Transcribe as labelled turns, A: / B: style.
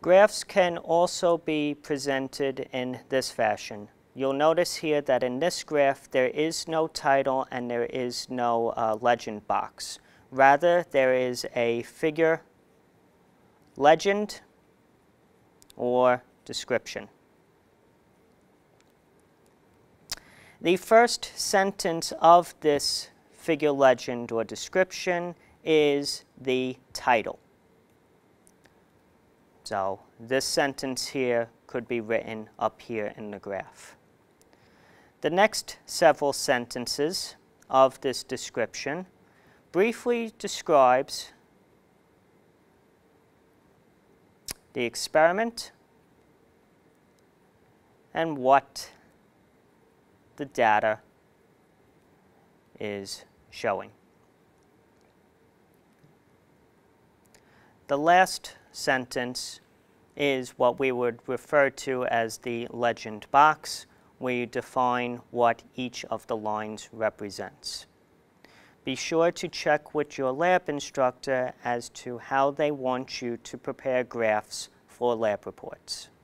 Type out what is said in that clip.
A: Graphs can also be presented in this fashion. You'll notice here that in this graph there is no title and there is no legend box. Rather, there is a figure legend or description. The first sentence of this figure legend or description is the title. So this sentence here could be written up here in the graph. The next several sentences of this description briefly describes the experiment and what the data is showing. The last sentence is what we would refer to as the legend box, where you define what each of the lines represents. Be sure to check with your lab instructor as to how they want you to prepare graphs for lab reports.